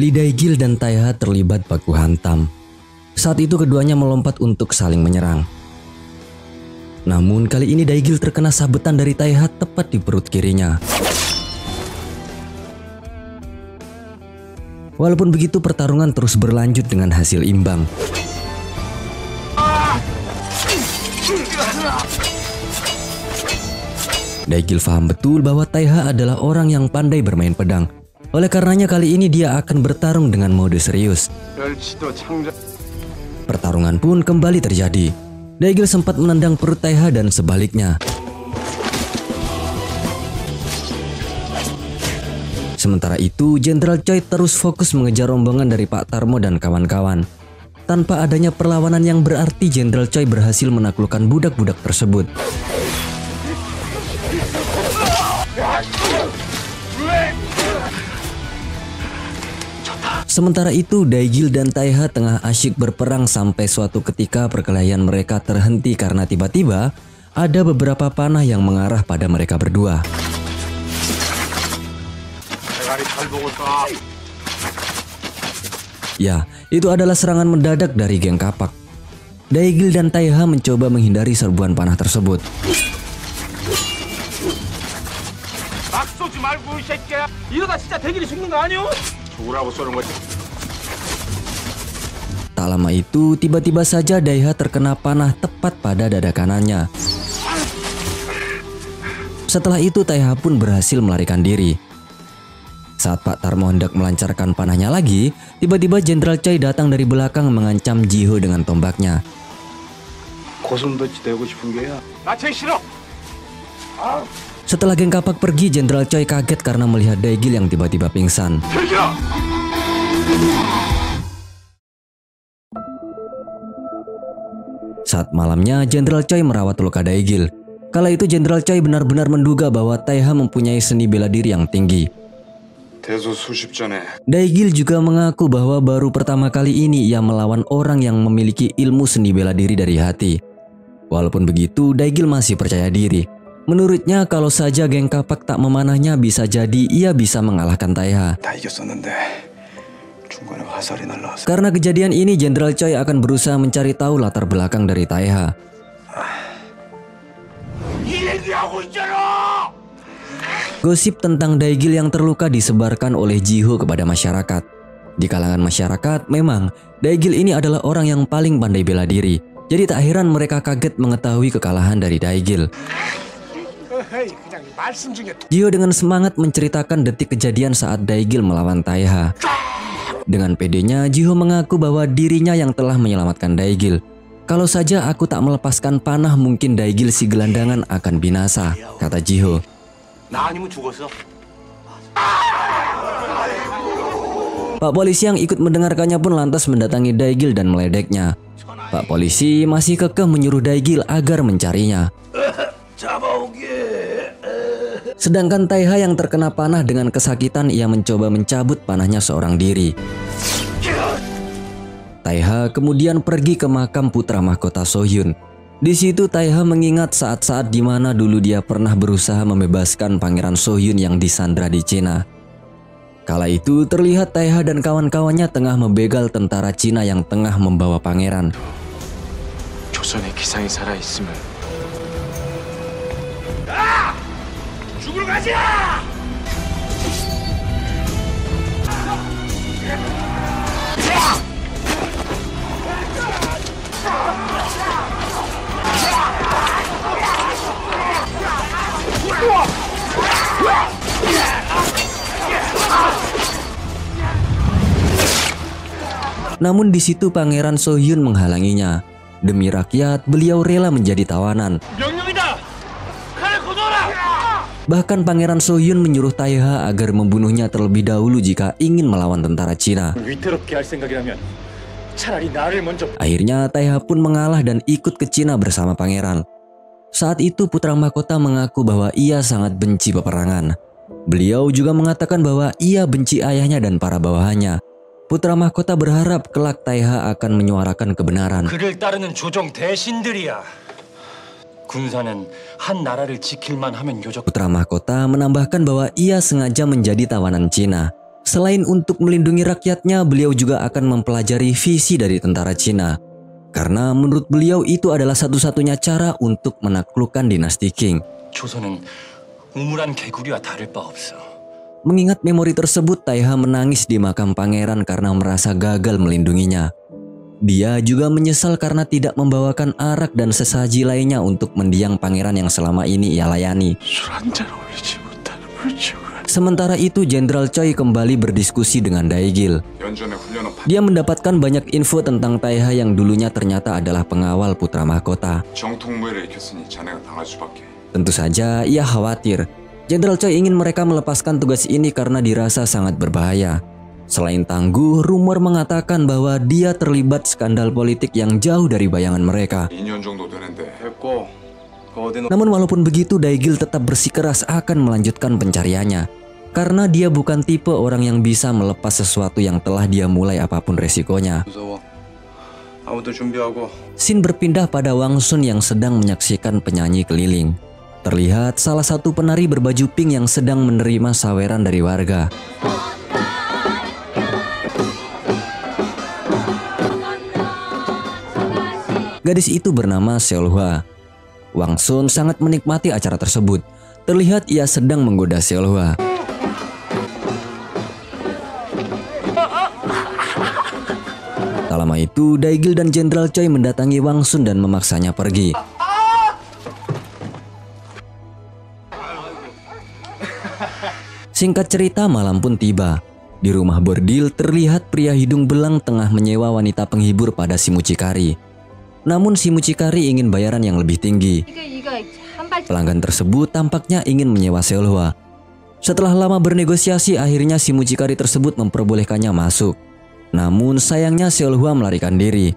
Lee Dae-gil dan Tae-ha terlibat baku hantam. Saat itu keduanya melompat untuk saling menyerang. Namun kali ini Dae-gil terkena sabetan dari Tae-ha tepat di perut kirinya. Walaupun begitu, pertarungan terus berlanjut dengan hasil imbang. Dae-gil paham betul bahwa Tae-ha adalah orang yang pandai bermain pedang. Oleh karenanya kali ini dia akan bertarung dengan mode serius. Pertarungan pun kembali terjadi. Dae-gil sempat menendang perut Tae-ha dan sebaliknya. Sementara itu, Jenderal Choi terus fokus mengejar rombongan dari Pak Tarmo dan kawan-kawan. Tanpa adanya perlawanan yang berarti, Jenderal Choi berhasil menaklukkan budak-budak tersebut. Sementara itu, Dae-gil dan Tae-ha tengah asyik berperang sampai suatu ketika perkelahian mereka terhenti karena tiba-tiba ada beberapa panah yang mengarah pada mereka berdua. Ya, itu adalah serangan mendadak dari geng kapak. Dae-gil dan Tae-ha mencoba menghindari serbuan panah tersebut. Tak lama itu, tiba-tiba saja Tae-ha terkena panah tepat pada dada kanannya. Setelah itu Tae-ha pun berhasil melarikan diri. Saat Pak Tarmo hendak melancarkan panahnya lagi, tiba-tiba Jenderal Choi datang dari belakang mengancam Ji-ho dengan tombaknya. Setelah geng kapak pergi, Jenderal Choi kaget karena melihat Dae-gil yang tiba-tiba pingsan. Saat malamnya, Jenderal Choi merawat luka Dae-gil. Kala itu Jenderal Choi benar-benar menduga bahwa Tae-ha mempunyai seni bela diri yang tinggi. Dae-gil juga mengaku bahwa baru pertama kali ini ia melawan orang yang memiliki ilmu seni bela diri dari hati. Walaupun begitu, Dae-gil masih percaya diri. Menurutnya, kalau saja geng kapak tak memanahnya, bisa jadi ia bisa mengalahkan Tae-ha. Karena kejadian ini, Jenderal Choi akan berusaha mencari tahu latar belakang dari Tae-ha. Gosip tentang Dae-gil yang terluka disebarkan oleh Ji-ho kepada masyarakat. Di kalangan masyarakat, memang Dae-gil ini adalah orang yang paling pandai bela diri. Jadi tak heran mereka kaget mengetahui kekalahan dari Dae-gil. Ji-ho dengan semangat menceritakan detik kejadian saat Dae-gil melawan Tae-ha. Dengan pedenya, Ji-ho mengaku bahwa dirinya yang telah menyelamatkan Dae-gil. Kalau saja aku tak melepaskan panah, mungkin Dae-gil si gelandangan akan binasa, kata Ji-ho. Pak polisi yang ikut mendengarkannya pun lantas mendatangi Dae-gil dan meledeknya. Pak polisi masih kekeh menyuruh Dae-gil agar mencarinya. Sedangkan Tae-ha yang terkena panah dengan kesakitan, ia mencoba mencabut panahnya seorang diri. Tae-ha kemudian pergi ke makam putra mahkota So-hyun. Di situ Tae-ha mengingat saat-saat di mana dulu dia pernah berusaha membebaskan Pangeran So-hyun yang disandra di Cina. Kala itu terlihat Tae-ha dan kawan-kawannya tengah membegal tentara Cina yang tengah membawa pangeran. Namun di situ Pangeran So-hyun menghalanginya. Demi rakyat, beliau rela menjadi tawanan. Bahkan Pangeran So-hyun menyuruh Tae-ha agar membunuhnya terlebih dahulu jika ingin melawan tentara Cina. Akhirnya Tae-ha pun mengalah dan ikut ke Cina bersama pangeran. Saat itu putra mahkota mengaku bahwa ia sangat benci peperangan. Beliau juga mengatakan bahwa ia benci ayahnya dan para bawahannya. Putra mahkota berharap kelak Tae-ha akan menyuarakan kebenaran. Putra mahkota menambahkan bahwa ia sengaja menjadi tawanan Cina. Selain untuk melindungi rakyatnya, beliau juga akan mempelajari visi dari tentara Cina. Karena menurut beliau itu adalah satu-satunya cara untuk menaklukkan dinasti Qing. 조선은 우물한 개구리와 다를 바 없어. Mengingat memori tersebut, Taiha menangis di makam pangeran karena merasa gagal melindunginya. Dia juga menyesal karena tidak membawakan arak dan sesaji lainnya untuk mendiang pangeran yang selama ini ia layani. Sementara itu, Jenderal Choi kembali berdiskusi dengan Daegil. Dia mendapatkan banyak info tentang Taiha yang dulunya ternyata adalah pengawal putra mahkota. Tentu saja ia khawatir. Jenderal Choi ingin mereka melepaskan tugas ini karena dirasa sangat berbahaya. Selain tangguh, rumor mengatakan bahwa dia terlibat skandal politik yang jauh dari bayangan mereka. Namun walaupun begitu, Daegil tetap bersikeras akan melanjutkan pencariannya. Karena dia bukan tipe orang yang bisa melepas sesuatu yang telah dia mulai apapun resikonya. Scene berpindah pada Wang Sun yang sedang menyaksikan penyanyi keliling. Terlihat salah satu penari berbaju pink yang sedang menerima saweran dari warga. Gadis itu bernama Seolhwa. Wang Sun sangat menikmati acara tersebut. Terlihat ia sedang menggoda Seolhwa. Tak lama itu, Daegil dan Jenderal Choi mendatangi Wang Sun dan memaksanya pergi. Singkat cerita, malam pun tiba. Di rumah bordil terlihat pria hidung belang tengah menyewa wanita penghibur pada si mucikari. Namun si mucikari ingin bayaran yang lebih tinggi. Pelanggan tersebut tampaknya ingin menyewa Seolhwa. Setelah lama bernegosiasi, akhirnya si mucikari tersebut memperbolehkannya masuk. Namun sayangnya Seolhwa melarikan diri.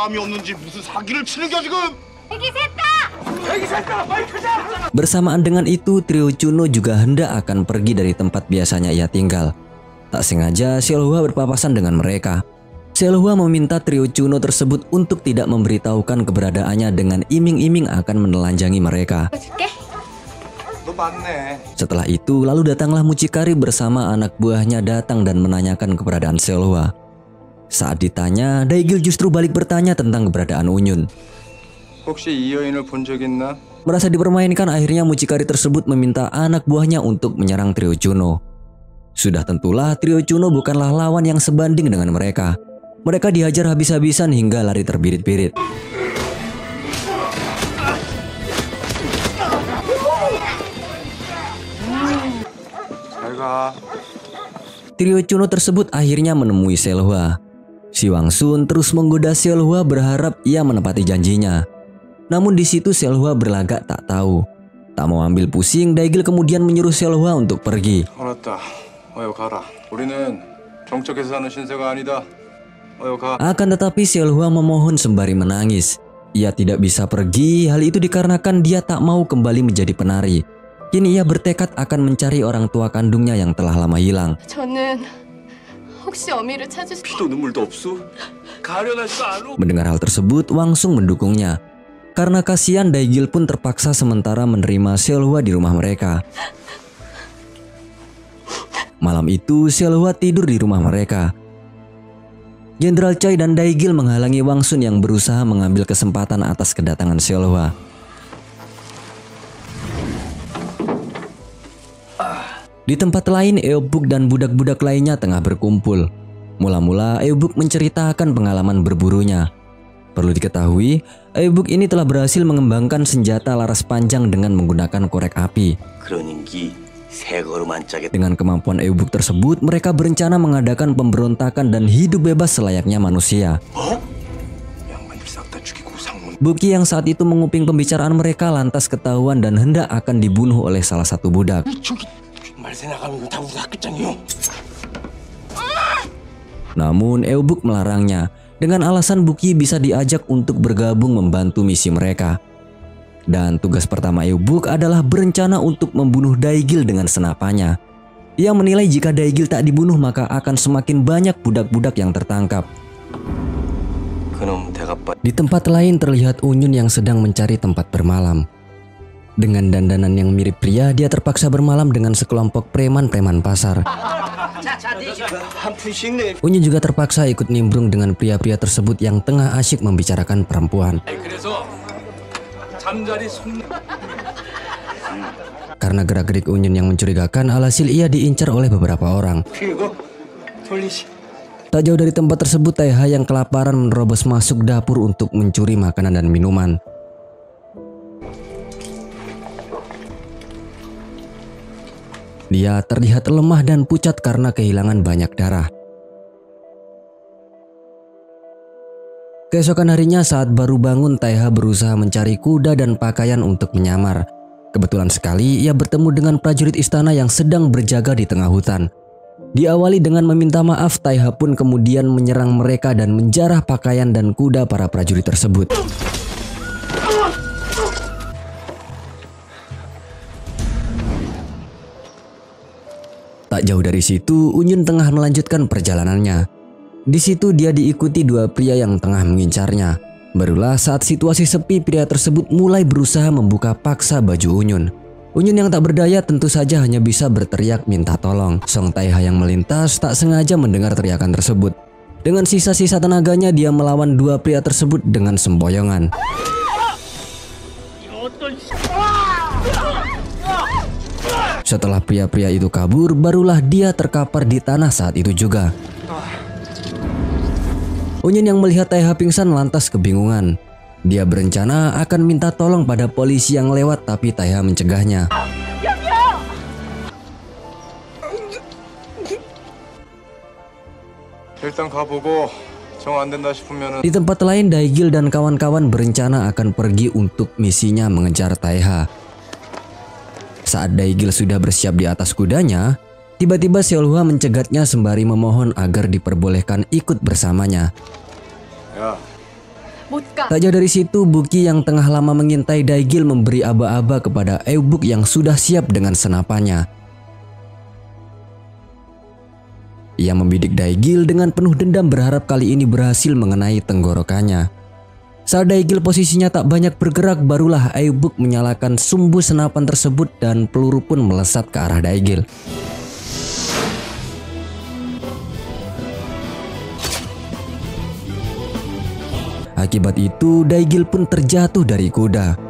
Bersamaan dengan itu, trio Chuno juga hendak akan pergi dari tempat biasanya ia tinggal. Tak sengaja Seolhwa berpapasan dengan mereka. Seolhwa meminta trio Chuno tersebut untuk tidak memberitahukan keberadaannya dengan iming-iming akan menelanjangi mereka. Setelah itu, lalu datanglah mucikari bersama anak buahnya datang dan menanyakan keberadaan Seolhwa. Saat ditanya, Daegil justru balik bertanya tentang keberadaan Unyun. Merasa dipermainkan, akhirnya mucikari tersebut meminta anak buahnya untuk menyerang trio Chuno. Sudah tentulah trio Chuno bukanlah lawan yang sebanding dengan mereka. Mereka dihajar habis-habisan hingga lari terbirit-birit. Trio Chuno tersebut akhirnya menemui Seolhwa. Si Wang Sun terus menggoda Seolhwa berharap ia menepati janjinya. Namun di situ Seolhwa berlagak tak tahu. Tak mau ambil pusing, Daegil kemudian menyuruh Seolhwa untuk pergi. Akan tetapi Seolhwa memohon sembari menangis. Ia tidak bisa pergi, hal itu dikarenakan dia tak mau kembali menjadi penari. Kini ia bertekad akan mencari orang tua kandungnya yang telah lama hilang. Mendengar hal tersebut, Wang Sun mendukungnya. Karena kasihan, Daegil pun terpaksa sementara menerima Seolhwa di rumah mereka. Malam itu, Seolhwa tidur di rumah mereka. Jenderal Choi dan Daegil menghalangi Wang Sun yang berusaha mengambil kesempatan atas kedatangan Seolhwa. Di tempat lain, Eobuk dan budak-budak lainnya tengah berkumpul. Mula-mula, Eobuk menceritakan pengalaman berburunya. Perlu diketahui, Eobuk ini telah berhasil mengembangkan senjata laras panjang dengan menggunakan korek api. Dengan kemampuan Eobuk tersebut, mereka berencana mengadakan pemberontakan dan hidup bebas selayaknya manusia. Buki yang saat itu menguping pembicaraan mereka lantas ketahuan dan hendak akan dibunuh oleh salah satu budak. Namun Eobuk melarangnya dengan alasan Buki bisa diajak untuk bergabung membantu misi mereka. Dan tugas pertama Eobuk adalah berencana untuk membunuh Daegil dengan senapannya. Ia menilai jika Daegil tak dibunuh maka akan semakin banyak budak-budak yang tertangkap. Di tempat lain terlihat Unyun yang sedang mencari tempat bermalam. Dengan dandanan yang mirip pria, dia terpaksa bermalam dengan sekelompok preman-preman pasar. Unyun juga terpaksa ikut nimbrung dengan pria-pria tersebut yang tengah asyik membicarakan perempuan. 그래서 잠자리 속 Karena gerak-gerik Unyun yang mencurigakan, alhasil ia diincar oleh beberapa orang. Tak jauh dari tempat tersebut, Taeha yang kelaparan menerobos masuk dapur untuk mencuri makanan dan minuman. Dia terlihat lemah dan pucat karena kehilangan banyak darah. Keesokan harinya saat baru bangun, Taeha berusaha mencari kuda dan pakaian untuk menyamar. Kebetulan sekali ia bertemu dengan prajurit istana yang sedang berjaga di tengah hutan. Diawali dengan meminta maaf, Taeha pun kemudian menyerang mereka dan menjarah pakaian dan kuda para prajurit tersebut. Tak jauh dari situ, Unyun tengah melanjutkan perjalanannya. Di situ dia diikuti dua pria yang tengah mengincarnya. Barulah saat situasi sepi, pria tersebut mulai berusaha membuka paksa baju Unyun. Unyun yang tak berdaya tentu saja hanya bisa berteriak minta tolong. Song Taeha yang melintas tak sengaja mendengar teriakan tersebut. Dengan sisa-sisa tenaganya dia melawan dua pria tersebut dengan semboyongan. Setelah pria-pria itu kabur, barulah dia terkapar di tanah saat itu juga. Unyun yang melihat Taeha pingsan lantas kebingungan. Dia berencana akan minta tolong pada polisi yang lewat, tapi Taeha mencegahnya. Di tempat lain, Daegil dan kawan-kawan berencana akan pergi untuk misinya mengejar Taeha. Saat Daegil sudah bersiap di atas kudanya, tiba-tiba Seolhua mencegatnya sembari memohon agar diperbolehkan ikut bersamanya. Tak jauh dari situ, Buki yang tengah lama mengintai Daegil memberi aba-aba kepada Eubuk yang sudah siap dengan senapannya. Ia membidik Daegil dengan penuh dendam, berharap kali ini berhasil mengenai tenggorokannya. Saat Daegil posisinya tak banyak bergerak, barulah Eubuk menyalakan sumbu senapan tersebut dan peluru pun melesat ke arah Daegil. Akibat itu, Daegil pun terjatuh dari kuda.